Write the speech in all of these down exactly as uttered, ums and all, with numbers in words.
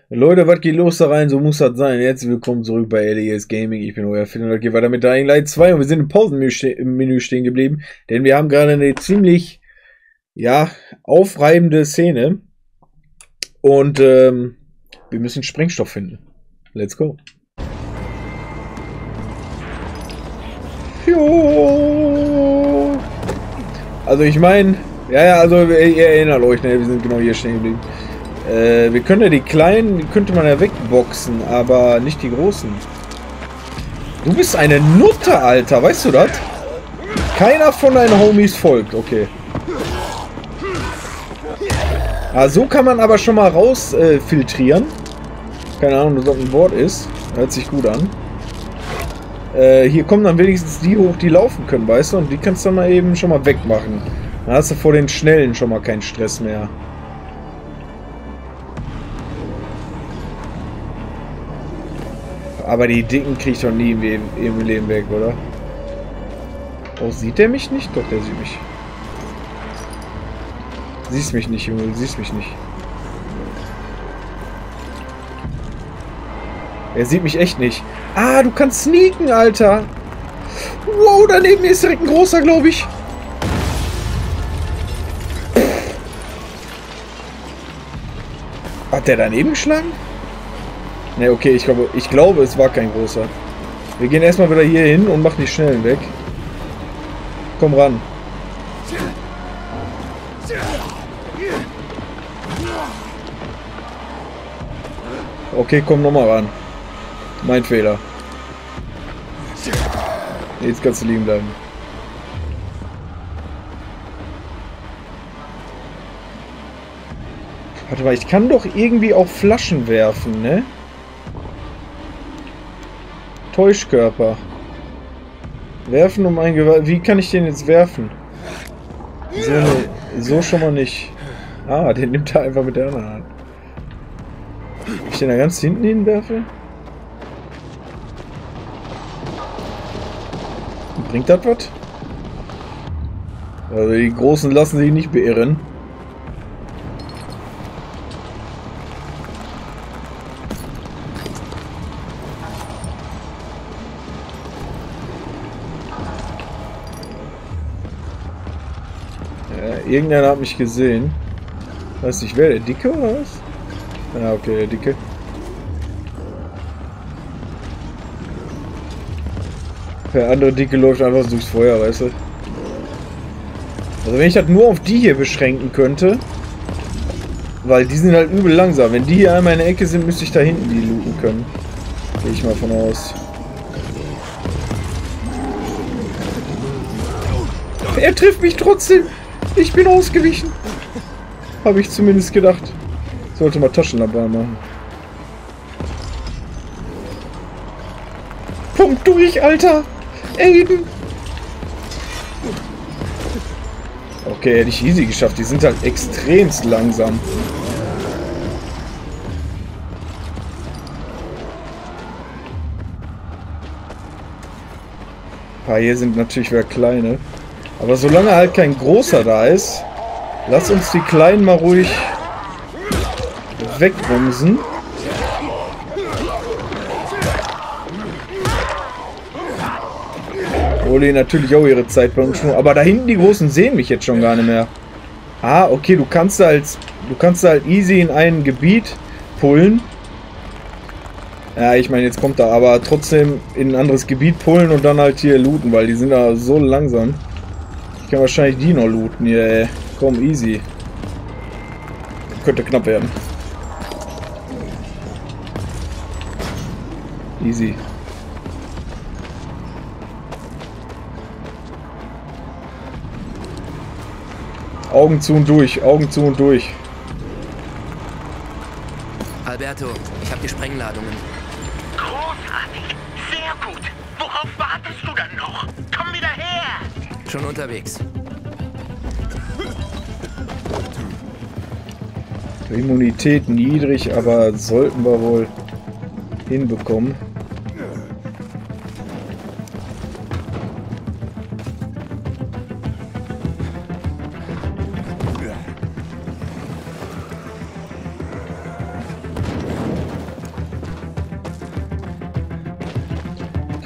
Leute, was geht los da rein? So muss das sein. Herzlich willkommen zurück bei L E S Gaming. Ich bin euer Finn und geht weiter mit Dying Light zwei und wir sind im Pausenmenü stehen geblieben, denn wir haben gerade eine ziemlich, ja, aufreibende Szene und ähm, wir müssen Sprengstoff finden. Let's go. Jo. Also ich meine, ja, ja, also ihr erinnert euch, ne, wir sind genau hier stehen geblieben. Äh, wir können ja die kleinen, die könnte man ja wegboxen, aber nicht die großen. Du bist eine Nutte, Alter, weißt du das? Keiner von deinen Homies folgt, okay. Ah, so kann man aber schon mal raus äh, filtrieren. Keine Ahnung, was ein Wort ist. Hört sich gut an. Äh, hier kommen dann wenigstens die hoch, die laufen können, weißt du? Und die kannst du dann mal eben schon mal wegmachen. Dann hast du vor den Schnellen schon mal keinen Stress mehr. Aber die Dicken krieg ich doch nie im, im Leben weg, oder? Oh, sieht der mich nicht? Doch, der sieht mich. Siehst mich nicht, Junge, du siehst mich nicht. Er sieht mich echt nicht. Ah, du kannst sneaken, Alter. Wow, daneben ist direkt ein großer, glaube ich. Hat der daneben geschlagen? Ne, okay, ich glaube, ich glaube, es war kein großer. Wir gehen erstmal wieder hier hin und machen die Schnellen weg. Komm ran. Okay, komm nochmal ran. Mein Fehler. Jetzt kannst du liegen bleiben. Warte mal, ich kann doch irgendwie auch Flaschen werfen, ne? Täuschkörper. Werfen um ein Gewalt. Wie kann ich den jetzt werfen? So, ne, so schon mal nicht. Ah, den nimmt er einfach mit der anderen Hand. Ob ich den da ganz hinten hinwerfe? Bringt das was? Also die Großen lassen sich nicht beirren. Irgendeiner hat mich gesehen. Weiß nicht, wer? Der Dicke oder was? Ja, okay, der Dicke. Der andere Dicke läuft einfach durchs Feuer, weißt du? Also wenn ich das nur auf die hier beschränken könnte, weil die sind halt übel langsam. Wenn die hier einmal in der Ecke sind, müsste ich da hinten die looten können. Gehe ich mal von aus. Er trifft mich trotzdem. Ich bin ausgewichen. Habe ich zumindest gedacht. Sollte mal Taschenlampe machen. Komm durch, Alter! Aiden! Okay, hätte ich easy geschafft. Die sind halt extremst langsam. Ein paar hier sind natürlich wieder kleine. Aber solange halt kein großer da ist, lass uns die Kleinen mal ruhig wegbumsen. Hole natürlich auch ihre Zeit bei uns schon. Aber da hinten die Großen sehen mich jetzt schon gar nicht mehr. Ah, okay, du kannst halt, du kannst halt easy in ein Gebiet pullen. Ja, ich meine, jetzt kommt er aber trotzdem in ein anderes Gebiet pullen und dann halt hier looten, weil die sind da so langsam. Ich kann wahrscheinlich die noch looten hier, ey. Komm, easy. Könnte knapp werden. Easy. Augen zu und durch, Augen zu und durch. Alberto, ich habe die Sprengladungen. Großartig, sehr gut. Worauf wartest du dann noch? Komm wieder her! Schon unterwegs. Immunität niedrig, aber sollten wir wohl hinbekommen.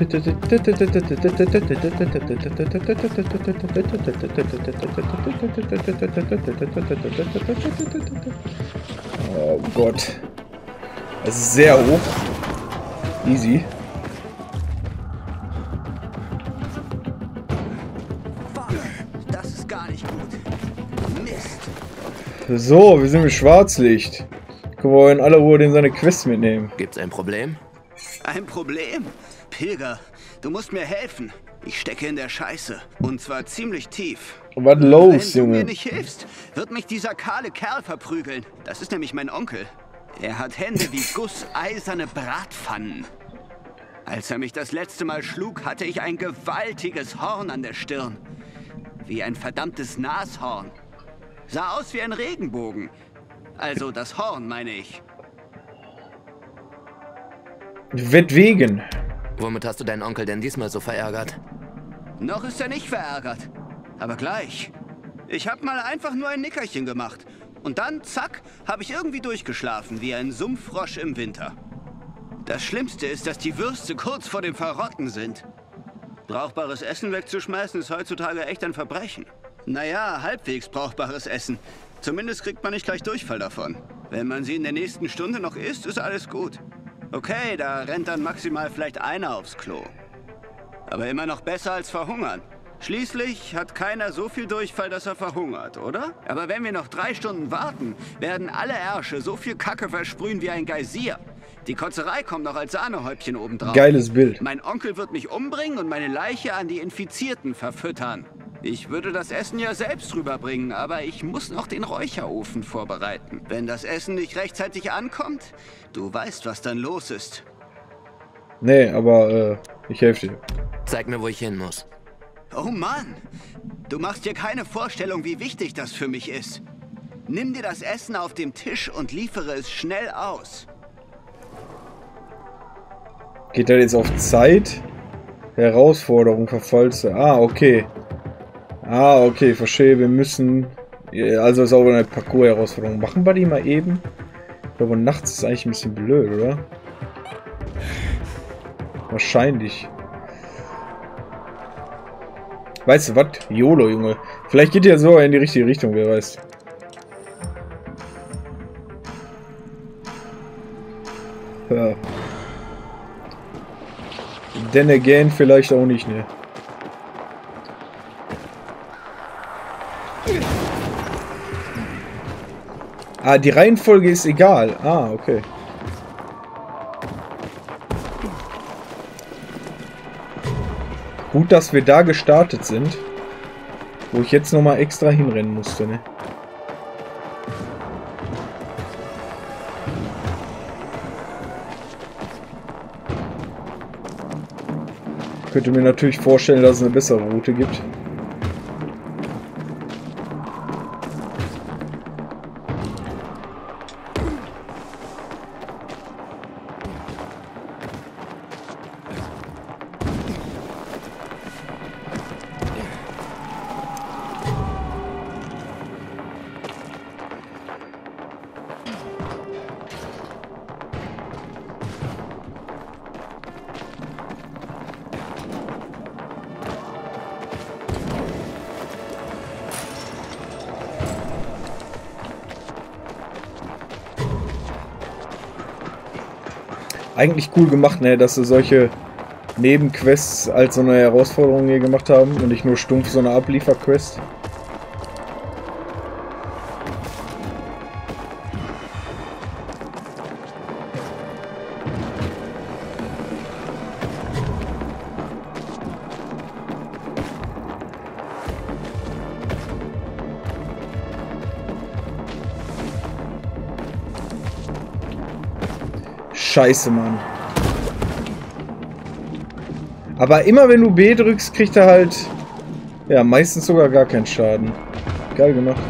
Oh Gott. Es ist sehr hoch. Easy. Das ist gar nicht gut. Mist. So, wir sind mit Schwarzlicht. Können wir in aller Ruhe den seine Quest mitnehmen. Gibt's ein Problem? Ein Problem? Pilger, du musst mir helfen. Ich stecke in der Scheiße. Und zwar ziemlich tief. Was los, Wenn du Junge? mir nicht hilfst, wird mich dieser kahle Kerl verprügeln. Das ist nämlich mein Onkel. Er hat Hände wie gusseiserne Bratpfannen. Als er mich das letzte Mal schlug, hatte ich ein gewaltiges Horn an der Stirn. Wie ein verdammtes Nashorn. Sah aus wie ein Regenbogen. Also das Horn, meine ich. Wetwegen. Womit hast du deinen Onkel denn diesmal so verärgert? Noch ist er nicht verärgert. Aber gleich. Ich habe mal einfach nur ein Nickerchen gemacht. Und dann, zack, habe ich irgendwie durchgeschlafen, wie ein Sumpffrosch im Winter. Das Schlimmste ist, dass die Würste kurz vor dem Verrotten sind. Brauchbares Essen wegzuschmeißen ist heutzutage echt ein Verbrechen. Naja, halbwegs brauchbares Essen. Zumindest kriegt man nicht gleich Durchfall davon. Wenn man sie in der nächsten Stunde noch isst, ist alles gut. Okay, da rennt dann maximal vielleicht einer aufs Klo. Aber immer noch besser als verhungern. Schließlich hat keiner so viel Durchfall, dass er verhungert, oder? Aber wenn wir noch drei Stunden warten, werden alle Ärsche so viel Kacke versprühen wie ein Geysir. Die Kotzerei kommt noch als Sahnehäubchen obendrauf. Geiles Bild. Mein Onkel wird mich umbringen und meine Leiche an die Infizierten verfüttern. Ich würde das Essen ja selbst rüberbringen, aber ich muss noch den Räucherofen vorbereiten. Wenn das Essen nicht rechtzeitig ankommt, du weißt, was dann los ist. Nee, aber äh, ich helfe dir. Zeig mir, wo ich hin muss. Oh Mann, du machst dir keine Vorstellung, wie wichtig das für mich ist. Nimm dir das Essen auf dem Tisch und liefere es schnell aus. Geht das jetzt auf Zeit? Herausforderung verfallste. Ah, okay. Ah, okay, verstehe. Wir müssen... Also ist auch eine Parcours-Herausforderung. Machen wir die mal eben? Ich glaube, nachts ist eigentlich ein bisschen blöd, oder? Wahrscheinlich. Weißt du was? YOLO, Junge. Vielleicht geht ja so in die richtige Richtung, wer weiß. Ja. Then again, vielleicht auch nicht, ne? Ah, die Reihenfolge ist egal. Ah, okay. Gut, dass wir da gestartet sind. Wo ich jetzt nochmal extra hinrennen musste, ne? Ich könnte mir natürlich vorstellen, dass es eine bessere Route gibt. Eigentlich cool gemacht, ne, dass sie solche Nebenquests als so eine Herausforderung hier gemacht haben und nicht nur stumpf so eine Ablieferquest. Scheiße, Mann. Aber immer wenn du B drückst, kriegt er halt... Ja, meistens sogar gar keinen Schaden. Geil gemacht.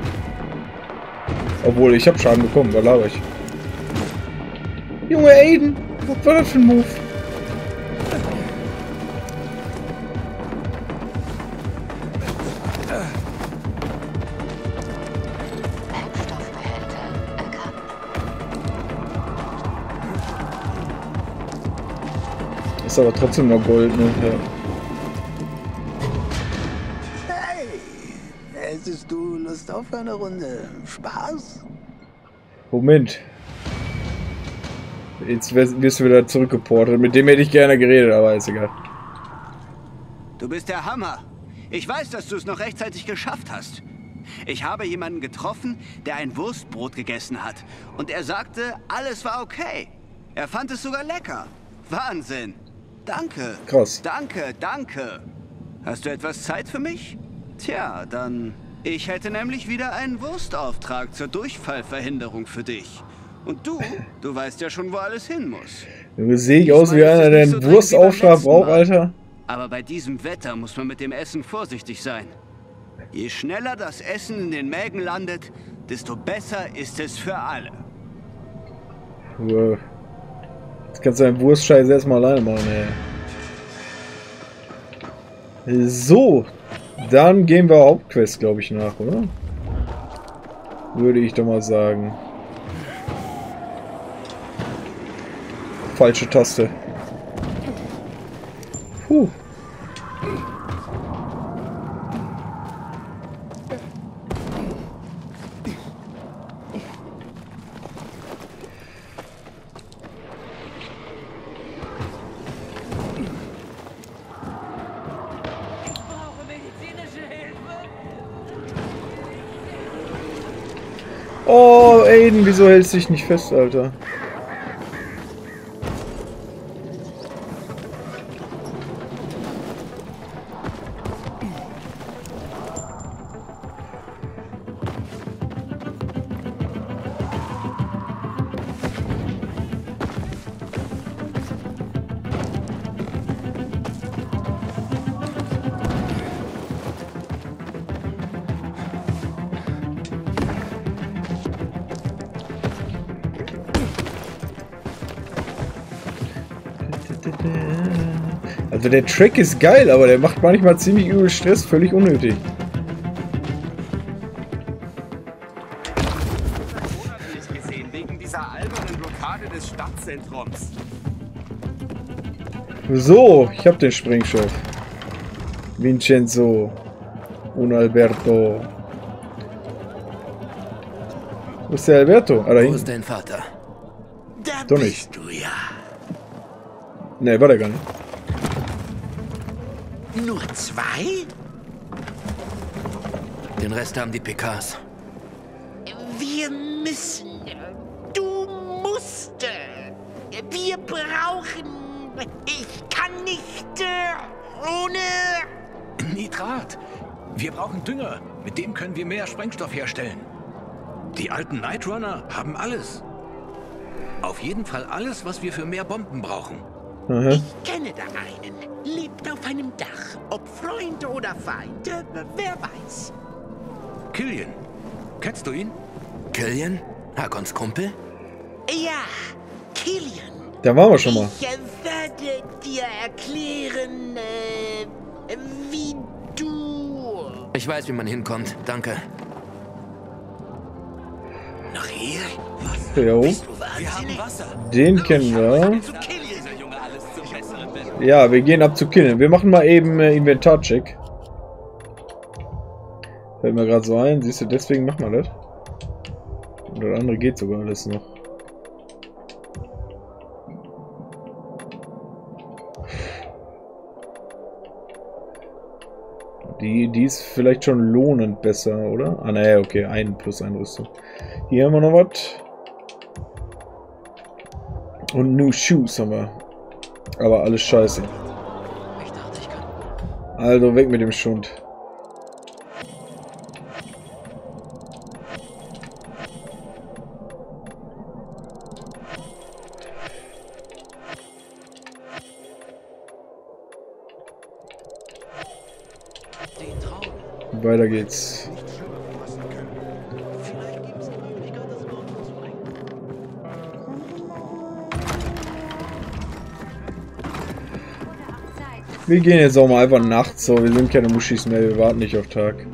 Obwohl, ich habe Schaden bekommen, da laber ich. Junge, Aiden! Was war das für ein Move? Ist aber trotzdem noch Gold, ne? Ja. Hey, hättest du Lust auf eine Runde Spaß? Moment. Jetzt wirst du wieder zurückgeportet. Mit dem hätte ich gerne geredet, aber ist egal. Du bist der Hammer. Ich weiß, dass du es noch rechtzeitig geschafft hast. Ich habe jemanden getroffen, der ein Wurstbrot gegessen hat. Und er sagte, alles war okay. Er fand es sogar lecker. Wahnsinn. Danke. Krass. Danke, danke. Hast du etwas Zeit für mich? Tja, dann... Ich hätte nämlich wieder einen Wurstauftrag zur Durchfallverhinderung für dich. Und du, du weißt ja schon, wo alles hin muss. Du sehe ich aus wie einer, der einen Wurstauftrag braucht, Alter. Aber bei diesem Wetter muss man mit dem Essen vorsichtig sein. Je schneller das Essen in den Mägen landet, desto besser ist es für alle. Jetzt kannst du deinen Wurstscheiß erstmal alleine machen, ey. So, dann gehen wir Hauptquest, glaube ich, nach, oder? Würde ich doch mal sagen. Falsche Taste. Puh. Oh, Aiden, wieso hältst du dich nicht fest, Alter? Also der Track ist geil, aber der macht manchmal ziemlich übel Stress, völlig unnötig. Gesehen, wegen dieser albernen Blockade des Stadtzentrums. So, ich hab den Sprengstoff. Vincenzo und Alberto. Wo ist der Alberto? Ah, da Wo hinten. ist dein Vater? Da Doch nicht. bist du ja. Ne, war der gar nicht. Nur zwei? Den Rest haben die P Ks. Wir müssen. Du musst. Wir brauchen. Ich kann nicht ohne. Nitrat. Wir brauchen Dünger. Mit dem können wir mehr Sprengstoff herstellen. Die alten Night Runner haben alles. Auf jeden Fall alles, was wir für mehr Bomben brauchen. Aha. Ich kenne da einen. Lebt auf einem Dach. Ob Freund oder Feind, äh, wer weiß. Killian. Kennst du ihn? Killian? Hakons Kumpel? Ja, Killian. Da waren wir schon mal. Ich äh, werde dir erklären, äh, wie du... Ich weiß, wie man hinkommt. Danke. Noch hier? Jo, Bist du wahnsinnig? den kennen wir. Zu Killian. Ja, wir gehen ab zu Killen. Wir machen mal eben äh, Inventarcheck. Fällt mir gerade so ein. Siehst du, deswegen machen wir das. Oder das andere geht sogar alles noch. Die, die ist vielleicht schon lohnend besser, oder? Ah, naja, okay. Ein plus Einrüstung. Hier haben wir noch was. Und New Shoes haben wir. Aber alles scheiße. Ich dachte, ich kann. Also weg mit dem Schund. Weiter geht's. Wir gehen jetzt auch mal einfach nachts so. Wir sind keine Muschis mehr, wir warten nicht auf Tag.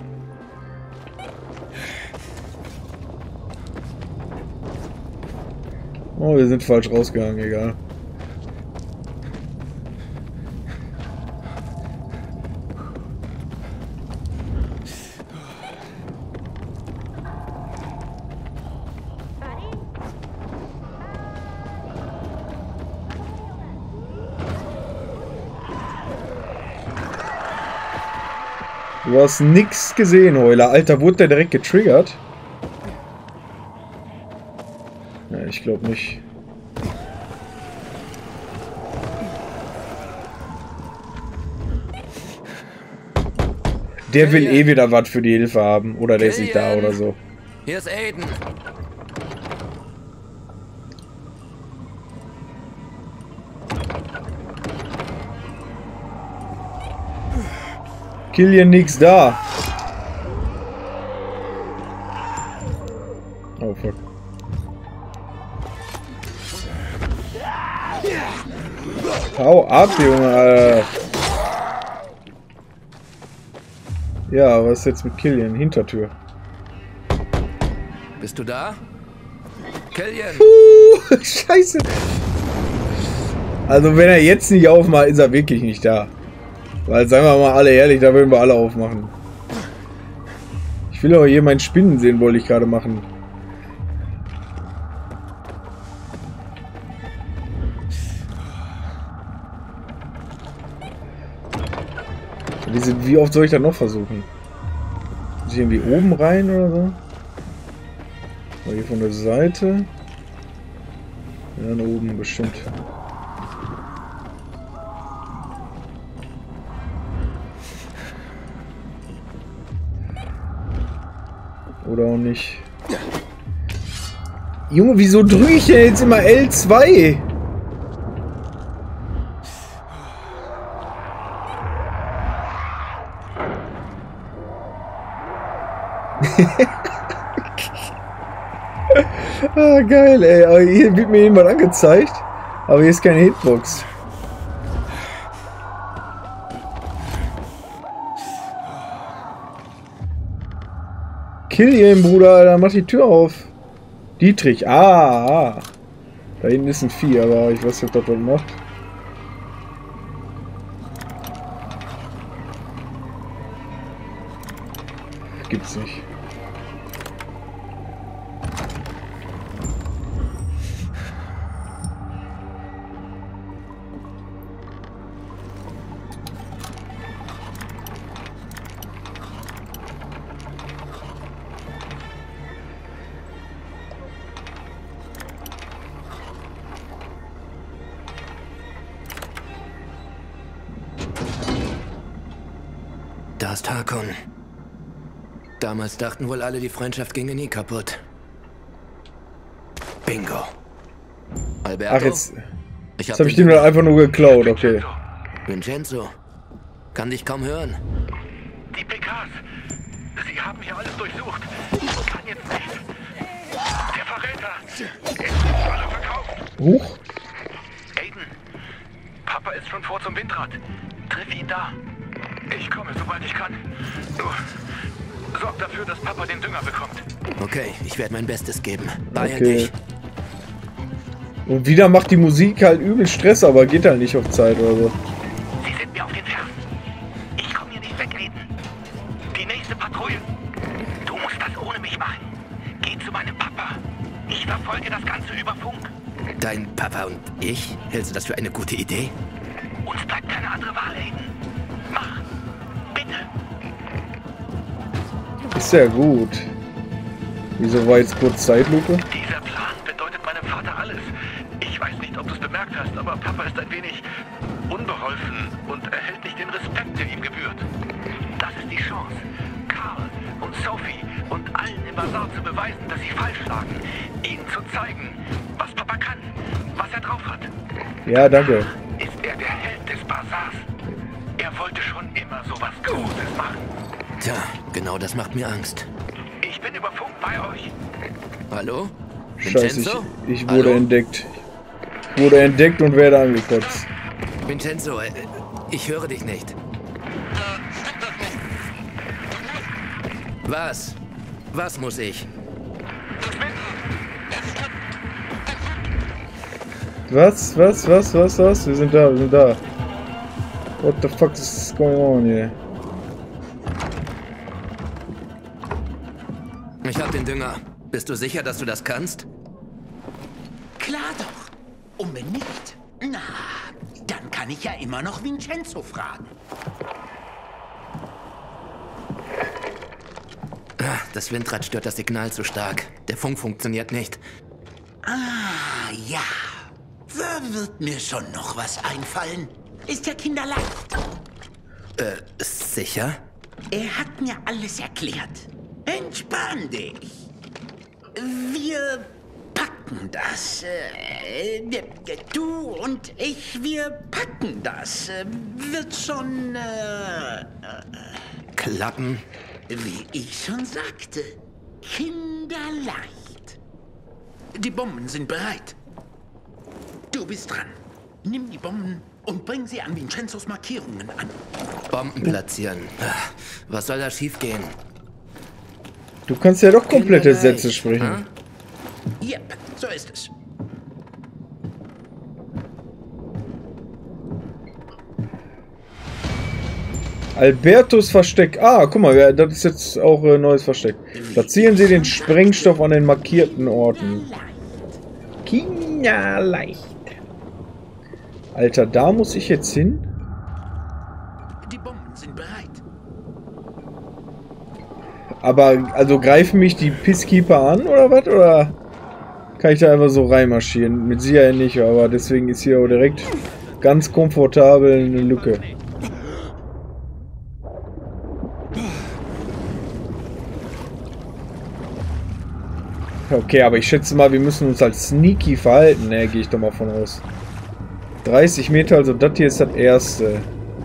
Oh, wir sind falsch rausgegangen, egal. Du hast nix gesehen, Heuler. Alter, wurde der direkt getriggert? Ja, ich glaube nicht. Der will eh wieder was für die Hilfe haben. Oder der ist nicht da oder so. Hier ist Aiden. Killian nix da. Oh fuck. Hau ab, Junge, Alter. Ja, was ist jetzt mit Killian? Hintertür. Bist du da? Killian! Uh, Scheiße. Also wenn er jetzt nicht aufmacht, ist er wirklich nicht da. Weil, seien wir mal alle ehrlich, da würden wir alle aufmachen. Ich will aber hier meinen Spinnen sehen, wollte ich gerade machen. Diese, wie oft soll ich das noch versuchen? Muss ich irgendwie oben rein oder so? Oder hier von der Seite? Ja, da oben bestimmt. Oder auch nicht. Junge, wieso drücke ich denn jetzt immer L zwei? Ah, geil, ey. Aber hier wird mir jemand angezeigt. Aber hier ist keine Hitbox. Killian, Bruder, Alter, mach die Tür auf. Dietrich, ah, ah. Da hinten ist ein Vieh, aber ich weiß nicht, ob das was macht. Gibt's nicht. Da ist Hakon. Damals dachten wohl alle, die Freundschaft ginge nie kaputt. Bingo. Alberto? Ach, jetzt, ich jetzt habe ich den nur einfach nur geklaut, okay. Vincenzo. Kann dich kaum hören. Die P Ks. Sie haben hier alles durchsucht. Ich kann jetzt nicht. Der Verräter. Es sind alle verkauft. Huch. Aiden. Papa ist schon vor zum Windrad. Triff ihn da. Ich komme, sobald ich kann. Du, sorg dafür, dass Papa den Dünger bekommt. Okay, ich werde mein Bestes geben. Beeil Okay. dich. Und wieder macht die Musik halt übel Stress, aber geht halt nicht auf Zeit oder so. Sie sind mir auf den Fersen. Ich komme hier nicht weg, Aiden. Die nächste Patrouille. Du musst das ohne mich machen. Geh zu meinem Papa. Ich verfolge das Ganze über Funk. Dein Papa und ich? Hältst du das für eine gute Idee? Uns bleibt keine andere Wahl, Aiden. Mach. Bitte. Ist ja gut. Wieso war jetzt kurz Zeitlupe? Dieser Plan bedeutet meinem Vater alles. Ich weiß nicht, ob du es bemerkt hast, aber Papa ist ein wenig unbeholfen und erhält nicht den Respekt, der ihm gebührt. Das ist die Chance, Karl und Sophie und allen im Bazar zu beweisen, dass sie falsch lagen. Ihnen zu zeigen, was Papa kann, was er drauf hat. Ja, danke. Ist er der Held des Bazars? Er wollte schon immer sowas Großes machen. Tja, genau das macht mir Angst. Ich bin über Funk bei euch. Hallo? Scheiße, ich, Vincenzo? ich wurde Hallo? entdeckt. Ich wurde entdeckt und werde angekotzt. Vincenzo, äh, ich höre dich nicht. Was? Was muss ich? Was? Was? Was? Was? Was? Wir sind da, wir sind da. What the fuck is going on here? Ich hab den Dünger. Bist du sicher, dass du das kannst? Klar doch. Und wenn nicht, na, dann kann ich ja immer noch Vincenzo fragen. Das Windrad stört das Signal zu stark. Der Funk funktioniert nicht. Ah, ja. Da wird mir schon noch was einfallen. Ist ja kinderleicht. Äh, sicher? Er hat mir alles erklärt. Entspann dich. Wir packen das. Äh, du und ich, wir packen das. Wird schon... Äh, Klappen? Wie ich schon sagte, kinderleicht. Die Bomben sind bereit. Du bist dran. Nimm die Bomben und bring sie an Vincenzos Markierungen an. Bomben platzieren. Was soll da schiefgehen? Du kannst ja doch komplette Sätze sprechen. Hm? Yep, so ist es. Albertus Versteck. Ah, guck mal, ja, das ist jetzt auch ein äh, neues Versteck. Platzieren Sie den Sprengstoff an den markierten Orten. Kinderleicht. Alter, da muss ich jetzt hin? Die Bomben sind bereit. Aber, also greifen mich die Peacekeeper an, oder was? Oder kann ich da einfach so reinmarschieren? Mit Sicherheit nicht, aber deswegen ist hier auch direkt ganz komfortabel eine Lücke. Okay, aber ich schätze mal, wir müssen uns als sneaky verhalten. Ne, gehe ich doch mal von aus. dreißig Meter, also das hier ist das erste.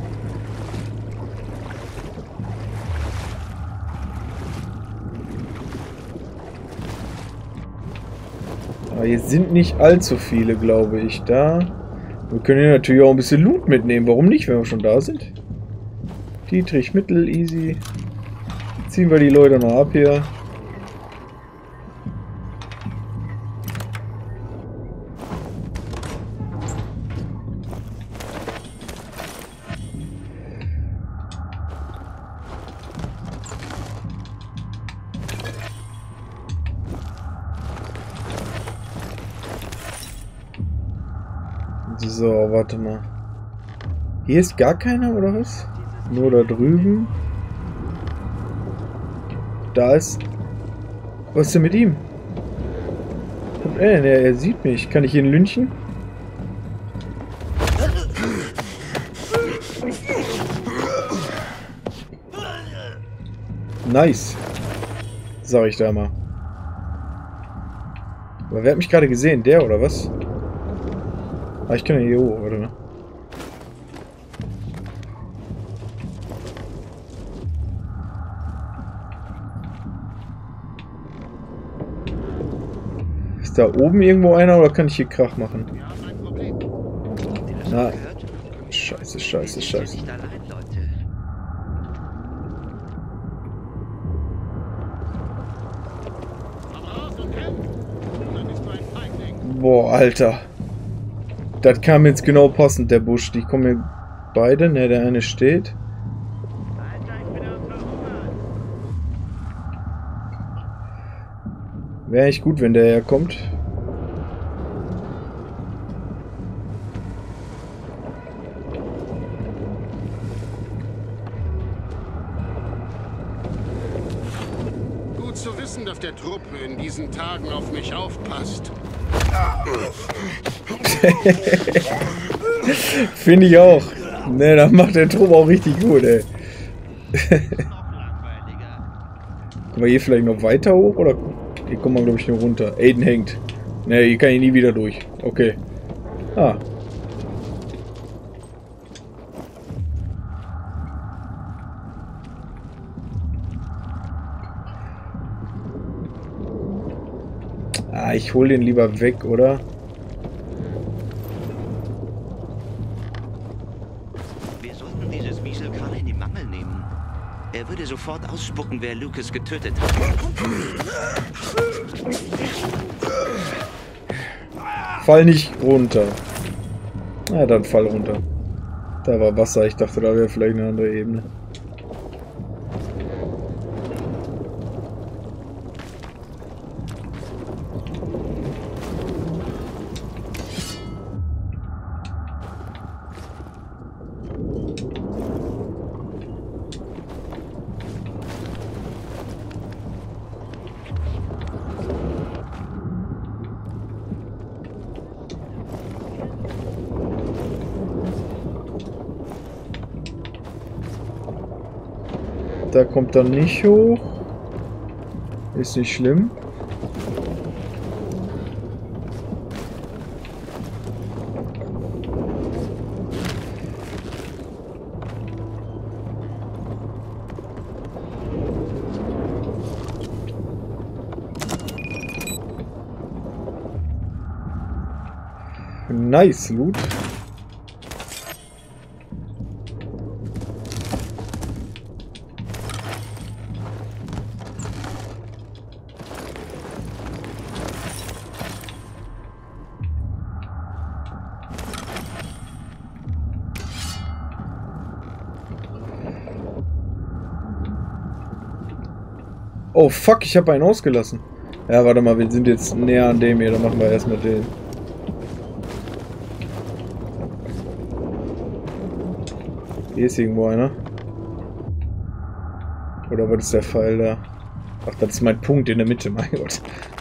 Aber hier sind nicht allzu viele, glaube ich, da. Wir können hier natürlich auch ein bisschen Loot mitnehmen. Warum nicht, wenn wir schon da sind? Dietrich, Mittel, easy. Ziehen wir die Leute noch ab hier. So, warte mal. Hier ist gar keiner, oder was? Nur da drüben. Da ist... Was ist denn mit ihm? Äh, er, er sieht mich. Kann ich ihn lynchen? Nice. Sag ich da mal. Aber wer hat mich gerade gesehen? Der, oder was? Ah, ich kann ja hier hoch, oder? Ne? Ist da oben irgendwo einer oder kann ich hier Krach machen? Na, scheiße, scheiße, scheiße. Boah, Alter. Das kam jetzt genau passend, der Busch. Die kommen hier beide. Ne, der eine steht. Wäre echt gut, wenn der herkommt. Gut zu wissen, dass der Trupp in diesen Tagen auf mich aufpasst. Finde ich auch. Ne, das macht der Trupp auch richtig gut, ey. Kommen wir hier vielleicht noch weiter hoch, oder? Hier kommen wir, glaube ich, nur runter. Aiden hängt. Ne, hier kann ich nie wieder durch. Okay. Ah. Ah, ich hole den lieber weg, oder? Wir sollten dieses Wiesel Karl in die Mangel nehmen. Er würde sofort ausspucken, wer Lucas getötet hat. Fall nicht runter. Na, dann fall runter. Da war Wasser. Ich dachte, da wäre vielleicht eine andere Ebene. Da kommt er nicht hoch. Ist nicht schlimm. Nice Loot. Oh fuck, ich habe einen ausgelassen. Ja, warte mal, wir sind jetzt näher an dem hier, dann machen wir erstmal den. Hier ist irgendwo einer. Oder was ist der Pfeil da? Ach, das ist mein Punkt in der Mitte, mein Gott.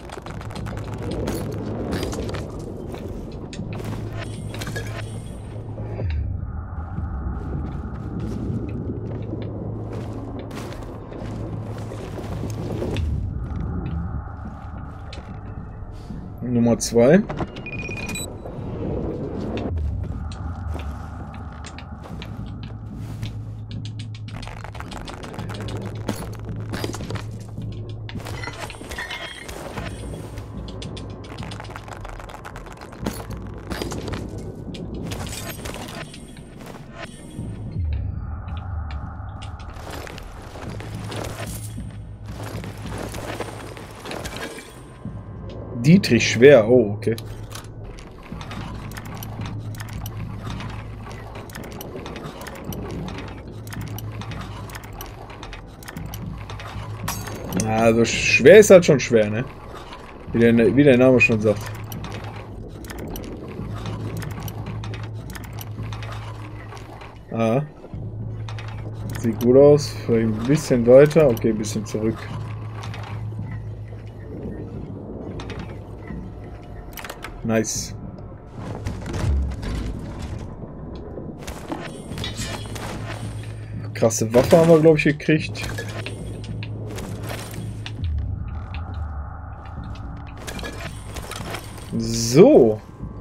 Nummer zwei. Dietrich Schwer, oh, okay. Also schwer ist halt schon schwer, ne? Wie der, wie der Name schon sagt. Ah. Sieht gut aus. Vielleicht ein bisschen weiter. Okay, ein bisschen zurück. Nice. Krasse Waffe haben wir, glaube ich, gekriegt. So.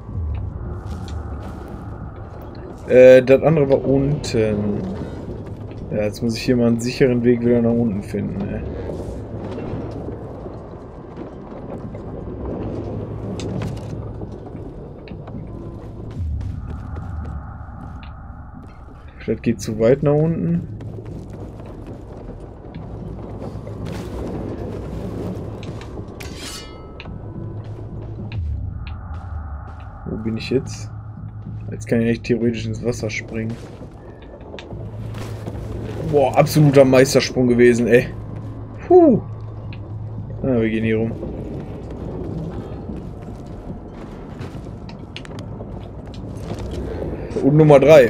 Äh, das andere war unten. Ja, jetzt muss ich hier mal einen sicheren Weg wieder nach unten finden, ey. Das geht zu weit nach unten. Wo bin ich jetzt? Jetzt kann ich echt theoretisch ins Wasser springen. Boah, absoluter Meistersprung gewesen, ey. Puh. Ah, wir gehen hier rum. Und Nummer drei.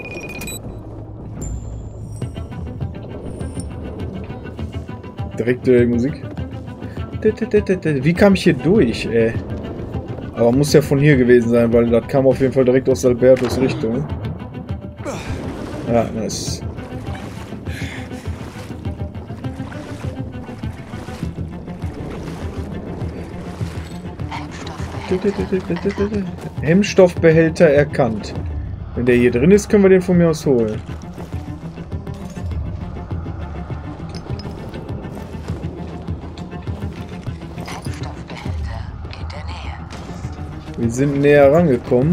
Direkt die Musik. Wie kam ich hier durch, ey? Aber muss ja von hier gewesen sein, weil das kam auf jeden Fall direkt aus Albertos Richtung. Ja, nice. Hemmstoffbehälter erkannt. Wenn der hier drin ist, können wir den von mir aus holen. Wir sind näher rangekommen.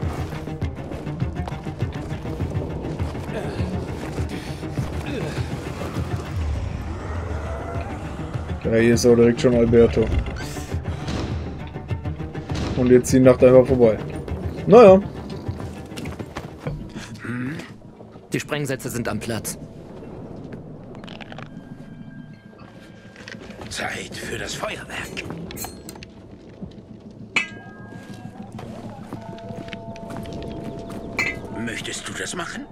Ja, hier ist auch direkt schon Alberto. Und jetzt die Nacht einfach vorbei. Naja. Die Sprengsätze sind am Platz. Zeit für das Feuerwerk. Möchtest du das machen?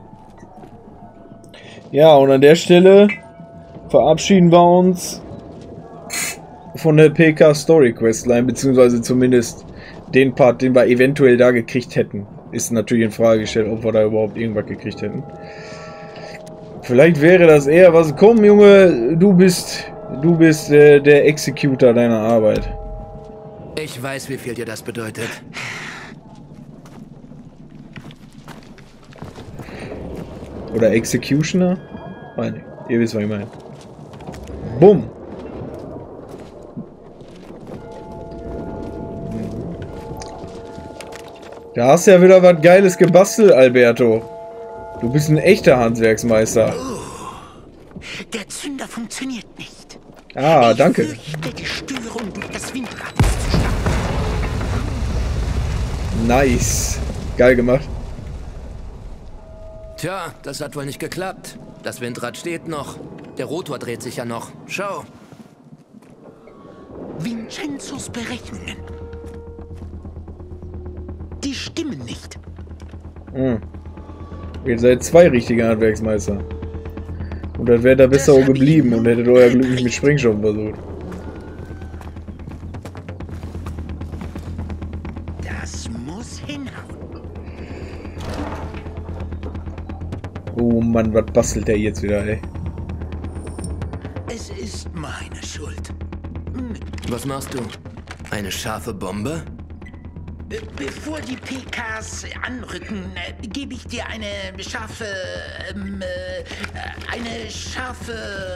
Ja, und an der Stelle verabschieden wir uns von der P K Story Questline, beziehungsweise zumindest den Part, den wir eventuell da gekriegt hätten. Ist natürlich in Frage gestellt, ob wir da überhaupt irgendwas gekriegt hätten. Vielleicht wäre das eher was. Komm, Junge, du bist, du bist äh, der Executor deiner Arbeit. Ich weiß, wie viel dir das bedeutet. Oder Executioner? Nein, ihr wisst, was ich meine. Bumm. Da hast du ja wieder was Geiles gebastelt, Alberto. Du bist ein echter Handwerksmeister. Oh, der Zünder funktioniert nicht. Ah, danke. Ich fürchte, die Störung durch das Windrad ist zu stark. Nice. Geil gemacht. Tja, das hat wohl nicht geklappt. Das Windrad steht noch. Der Rotor dreht sich ja noch. Schau. Vincenzos Berechnungen. Die stimmen nicht. Hm. Ihr seid zwei richtige Handwerksmeister. Und dann wäre da besser auch geblieben und hättet euer Glück nicht mit Springschoppen versucht. Das muss hinhauen. Oh Mann, was bastelt der jetzt wieder, ey? Es ist meine Schuld. Was machst du? Eine scharfe Bombe? Bevor die P Ks anrücken, äh, gebe ich dir eine scharfe, ähm, äh, eine scharfe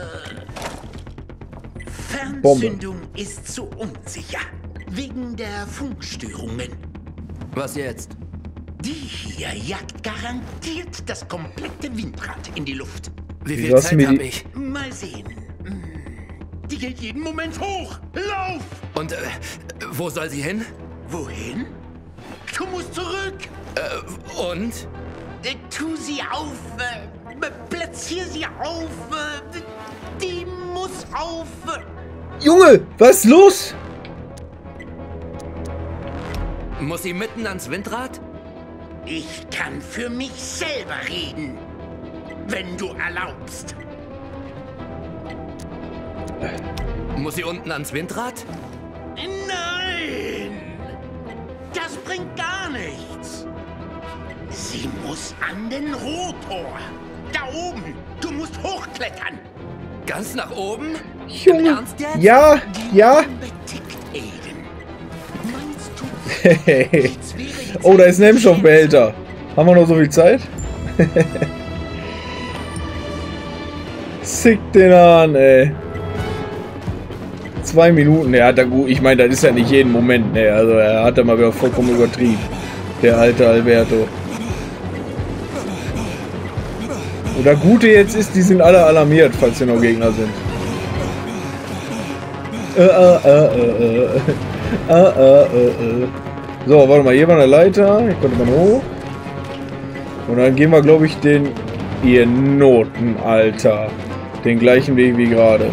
Fernzündung Bombe. Ist zu unsicher. Wegen der Funkstörungen. Was jetzt? Die hier jagt garantiert das komplette Windrad in die Luft. Wie Wieso viel hast du Zeit mir habe die- ich? Mal sehen. Hm, Die geht jeden Moment hoch. Lauf! Und äh, wo soll sie hin? Wohin? Du musst zurück. Äh, und? Äh, Tu sie auf. Äh, platzier sie auf. Äh, die muss auf. Junge, was ist los? Muss sie mitten ans Windrad? Ich kann für mich selber reden. Wenn du erlaubst. Muss sie unten ans Windrad? Nein! Das bringt gar nichts. Sie muss an den Rotor. Da oben. Du musst hochklettern. Ganz nach oben? Im Junge. Ernst jetzt? Ja, ja. Unbetickt, Aiden. Meinst du, Hey. jetzt wäre die Oh, da ist ein Zeit Hemmstoffbehälter. Haben wir noch so viel Zeit? Sick den an, ey. Zwei Minuten, ja, da gut. Ich meine, das ist ja nicht jeden Moment, ne? Also, er hat da mal wieder vollkommen übertrieben. Der alte Alberto. Und das Gute jetzt ist, die sind alle alarmiert, falls hier noch Gegner sind. Äh, äh, äh, äh, äh. Äh, äh, äh, äh. So, warte mal, hier war eine Leiter. Hier konnte man hoch. Und dann gehen wir, glaube ich, den... Ihr Noten, Alter. Den gleichen Weg wie gerade.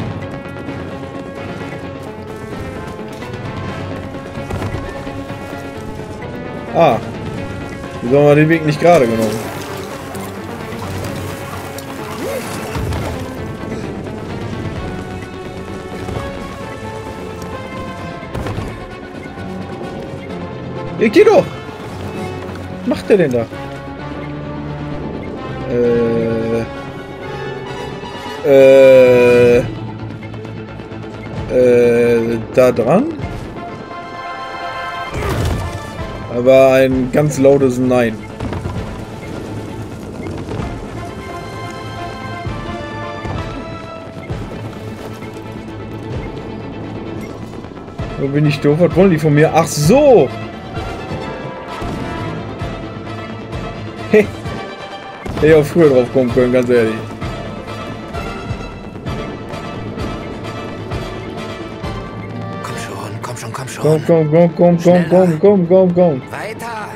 Ah. Wieso haben wir den Weg nicht gerade genommen? Ihr geht doch! Was macht der denn da? Äh. Äh. Äh. Da dran? Aber ein ganz lautes Nein. Wo bin ich doof? Was wollen die von mir? Ach so! Hey! Hätte ich auch früher drauf kommen können, ganz ehrlich. Komm schon, komm schon, komm schon. Komm, komm, komm, komm, komm, komm, komm, komm, komm. Weiter.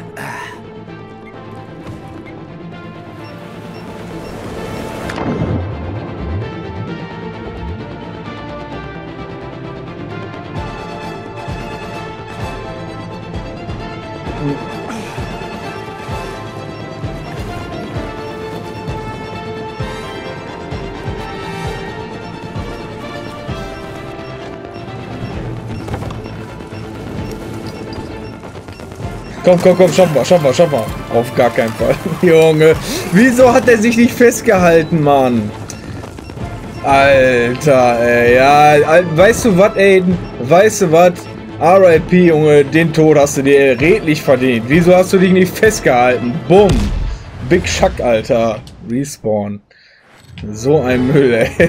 Komm, komm, komm, schaff mal, schaff mal, schaff mal. Auf gar keinen Fall. Junge, wieso hat er sich nicht festgehalten, Mann? Alter, ey, ja, weißt du was, Aiden? Weißt du was? R I P, Junge, den Tod hast du dir redlich verdient. Wieso hast du dich nicht festgehalten? Bumm. Big Shuck, Alter. Respawn. So ein Müll, ey.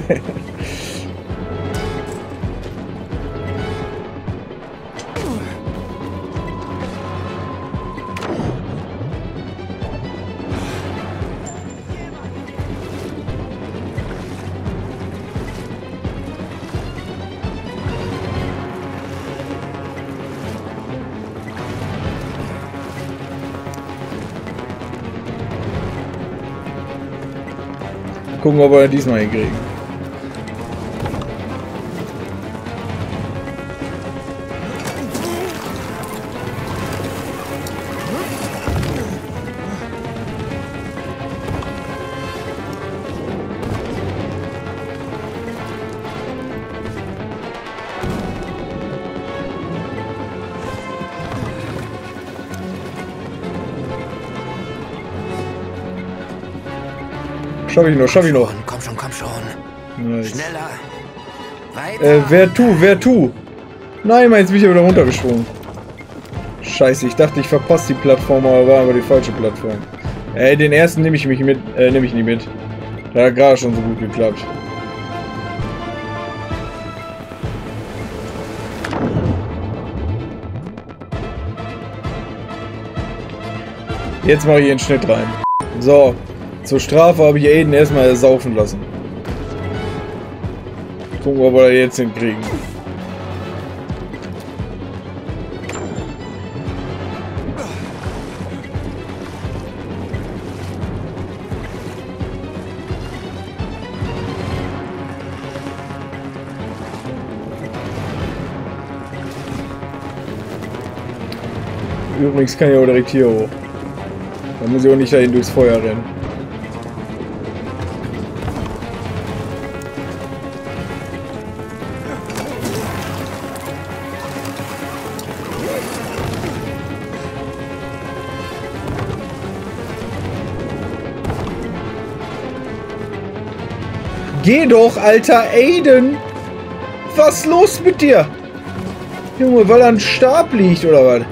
Gucken, ob wir diesmal hinkriegen. Schaff ich noch, schaff ich noch. Komm schon, komm schon. Nice. Schneller. Weiter. Äh, wer tu, wer tu? Nein, jetzt bin ich ja wieder runtergesprungen. Scheiße, ich dachte, ich verpasse die Plattform, aber war aber die falsche Plattform. Ey, den ersten nehme ich mich mit, äh, nehme ich nicht mit. Der hat gerade schon so gut geklappt. Jetzt mache ich den Schnitt rein. So. Zur Strafe habe ich Aiden erstmal saufen lassen. Gucken, ob wir das jetzt hinkriegen. Übrigens kann ich auch direkt hier hoch. Da muss ich auch nicht dahin durchs Feuer rennen. Geh doch, alter Aiden! Was ist los mit dir? Junge, weil er ein Stab liegt, oder was?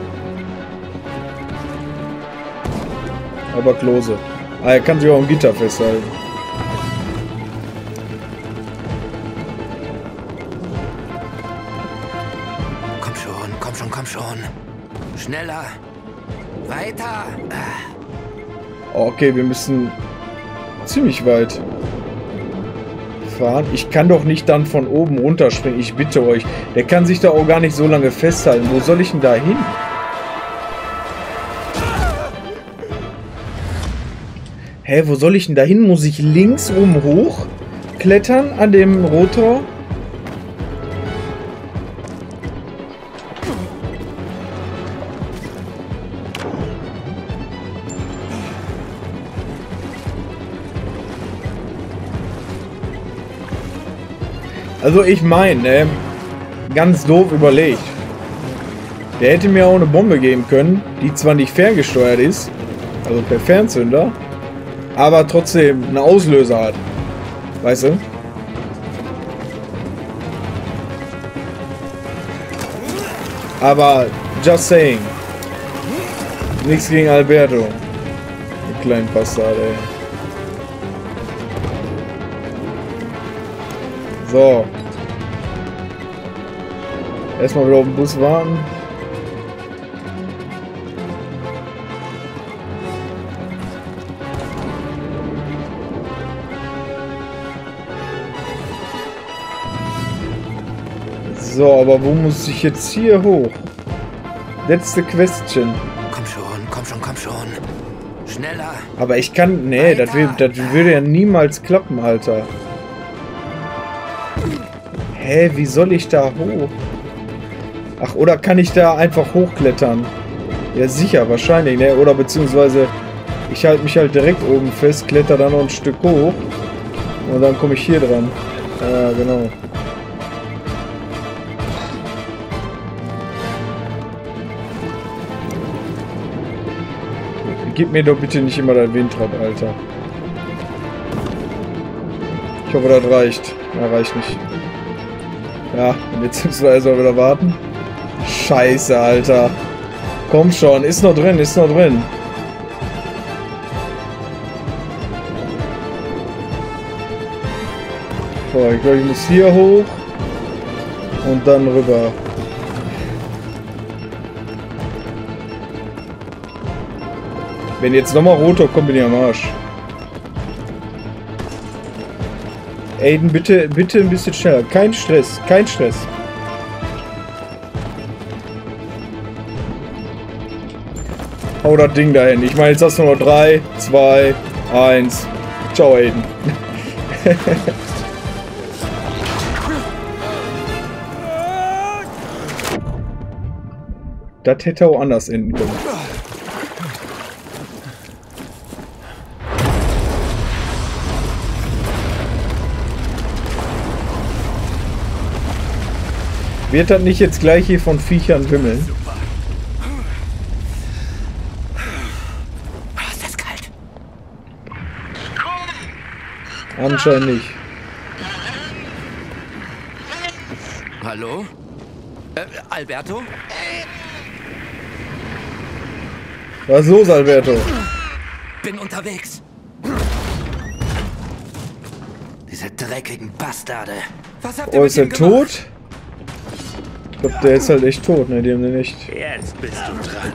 Aber Klose. Ah, er kann sich auch am Gitter festhalten. Komm schon, komm schon, komm schon. Schneller. Weiter. Okay, wir müssen ziemlich weit fahren. Ich kann doch nicht dann von oben runterspringen. Ich bitte euch. Der kann sich da auch gar nicht so lange festhalten. Wo soll ich denn da hin? Hä, wo soll ich denn da hin? Muss ich links oben hoch klettern an dem Rotor? Also ich meine, ne, ganz doof überlegt. Der hätte mir auch eine Bombe geben können, die zwar nicht ferngesteuert ist, also per Fernzünder, aber trotzdem einen Auslöser hat. Weißt du? Aber, just saying. Nichts gegen Alberto. Den kleinen Bastard, ey. So. Erstmal wieder auf den Bus warten. So, aber wo muss ich jetzt hier hoch? Letzte Question. Komm schon, komm schon, komm schon. Schneller. Aber ich kann... Nee, das, will, das würde ja niemals klappen, Alter. Hä, wie soll ich da hoch? Ach, oder kann ich da einfach hochklettern? Ja, sicher, wahrscheinlich, ne? Oder beziehungsweise ich halte mich halt direkt oben fest, kletter dann noch ein Stück hoch und dann komme ich hier dran. Ja, genau. gib mir doch bitte nicht immer dein Windrad, Alter. Ich hoffe, das reicht. Ja, reicht nicht. Ja, und jetzt müssen wir erstmal wieder warten. Scheiße, Alter. Komm schon, ist noch drin, ist noch drin. So, ich glaube, ich muss hier hoch. Und dann rüber. Wenn jetzt nochmal Rotor kommt, bin ich am Arsch. Aiden, bitte, bitte ein bisschen schneller. Kein Stress, kein Stress. Hau das Ding dahin. Ich meine, jetzt hast du noch drei, zwei, eins. Ciao, Aiden. Das hätte auch anders enden können. Wird das nicht jetzt gleich hier von Viechern wimmeln? Oh, ist das kalt. Anscheinend nicht. Hallo? Äh, Alberto? Was ist los, Alberto? Bin unterwegs. Diese dreckigen Bastarde. Was habt ihr Oh, mit ist er ihm gemacht? tot? Ich glaube, der ist halt echt tot, ne? Die haben den nicht. Jetzt bist du dran.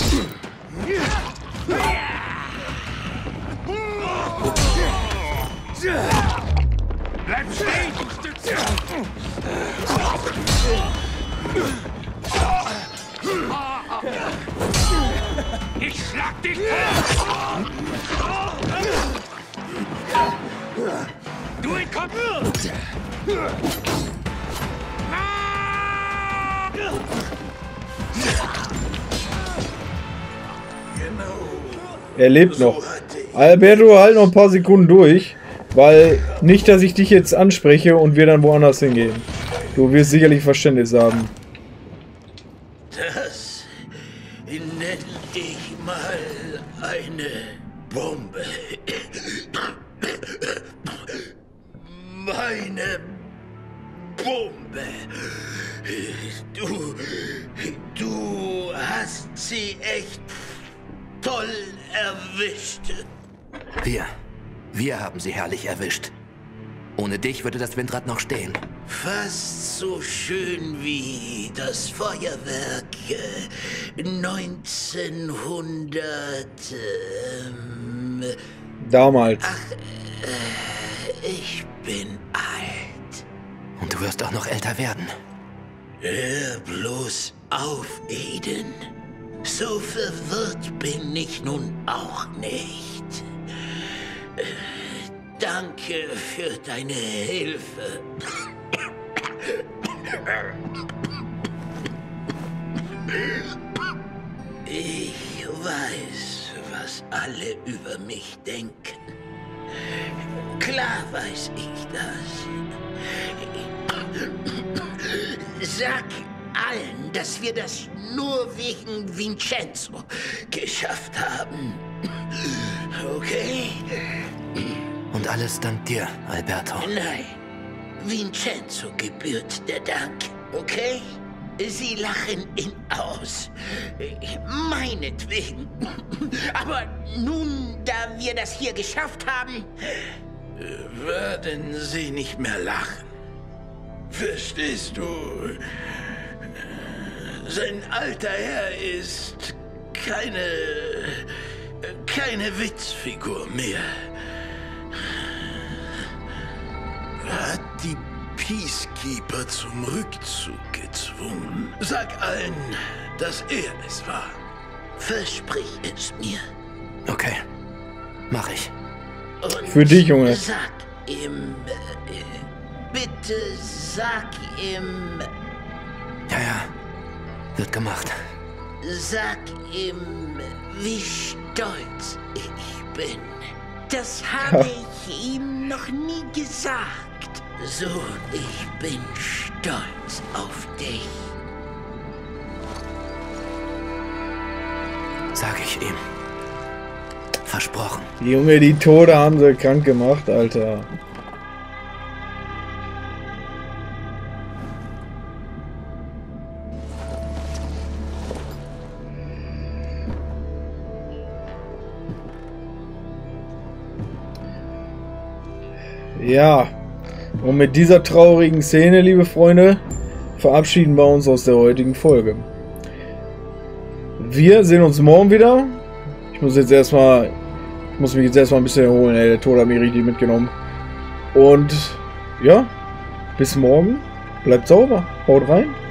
Bleib stehen! Ich schlag dich tot! Du in Kopf! Er lebt noch. Alberto, halt noch ein paar Sekunden durch. Weil nicht, dass ich dich jetzt anspreche und wir dann woanders hingehen. Du wirst sicherlich Verständnis haben. Das nenne ich mal eine Bombe. Meine Bombe. Du, du hast sie echt toll erwischt. Wir. Wir haben sie herrlich erwischt. Ohne dich würde das Windrad noch stehen. Fast so schön wie das Feuerwerk äh, neunzehnhundert. Ähm, Damals. ach, äh, ich bin alt. Und du wirst auch noch älter werden. Hör bloß auf, Aiden. So verwirrt bin ich nun auch nicht. Äh, danke für deine Hilfe. Ich weiß, was alle über mich denken. Klar weiß ich das. Sag allen, dass wir das nur wegen Vincenzo geschafft haben. Okay? Und alles dank dir, Alberto. Nein. Vincenzo gebührt der Dank. Okay? Sie lachen ihn aus. Meinetwegen. Aber nun, da wir das hier geschafft haben, werden sie nicht mehr lachen. Verstehst du? Sein alter Herr ist keine... keine Witzfigur mehr. Er hat die Peacekeeper zum Rückzug gezwungen. Sag allen, dass er es war. Versprich es mir. Okay, mach ich. Und Für dich, Junge. Sag ihm... Äh, bitte sag ihm... Ja, ja, wird gemacht. Sag ihm, wie stolz ich bin. Das habe ich ihm noch nie gesagt. So, ich bin stolz auf dich. Sag ich ihm. Versprochen. Junge, die Tode haben sie krank gemacht, Alter. Ja, und mit dieser traurigen Szene, liebe Freunde, verabschieden wir uns aus der heutigen Folge. Wir sehen uns morgen wieder. Ich muss jetzt erstmal, ich muss mich jetzt erstmal ein bisschen erholen, ey, der Tod hat mich richtig mitgenommen. Und ja, bis morgen. Bleibt sauber. Haut rein.